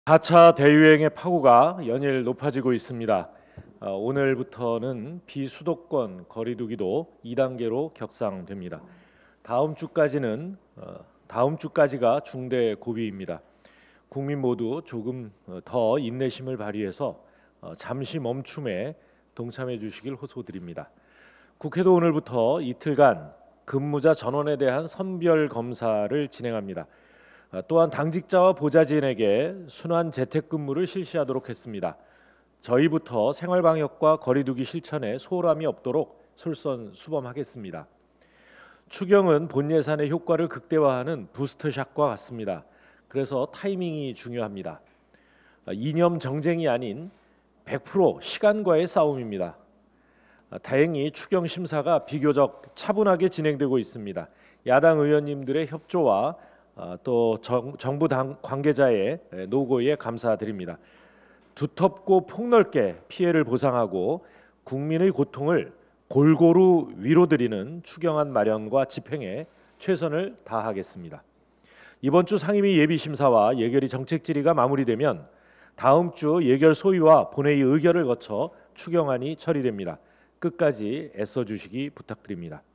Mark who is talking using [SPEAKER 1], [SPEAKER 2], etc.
[SPEAKER 1] 4차 대유행의 파고가 연일 높아지고 있습니다. 오늘부터는 비수도권 거리두기도 2단계로 격상됩니다. 다음 주까지가 중대 고비입니다. 국민 모두 조금 더 인내심을 발휘해서 잠시 멈춤에 동참해 주시길 호소드립니다. 국회도 오늘부터 이틀간 근무자 전원에 대한 선별 검사를 진행합니다. 또한 당직자와 보좌진에게 순환 재택근무를 실시하도록 했습니다. 저희부터 생활방역과 거리두기 실천에 소홀함이 없도록 솔선수범하겠습니다. 추경은 본 예산의 효과를 극대화하는 부스트샷과 같습니다. 그래서 타이밍이 중요합니다. 이념 정쟁이 아닌 100% 시간과의 싸움입니다. 다행히 추경 심사가 비교적 차분하게 진행되고 있습니다. 야당 의원님들의 협조와 또 정부 관계자의 노고에 감사드립니다. 두텁고 폭넓게 피해를 보상하고 국민의 고통을 골고루 위로드리는 추경안 마련과 집행에 최선을 다하겠습니다. 이번 주 상임위 예비심사와 예결위 정책질의가 마무리되면 다음 주 예결 소위와 본회의 의결을 거쳐 추경안이 처리됩니다. 끝까지 애써주시기 부탁드립니다.